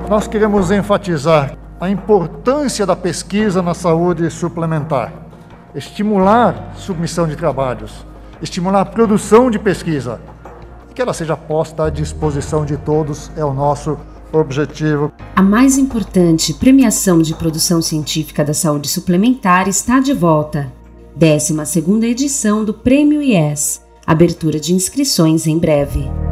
Nós queremos enfatizar a importância da pesquisa na saúde suplementar, estimular submissão de trabalhos, estimular a produção de pesquisa, e que ela seja posta à disposição de todos é o nosso objetivo. A mais importante premiação de produção científica da saúde suplementar está de volta. 12ª edição do Prêmio IES. Abertura de inscrições em breve.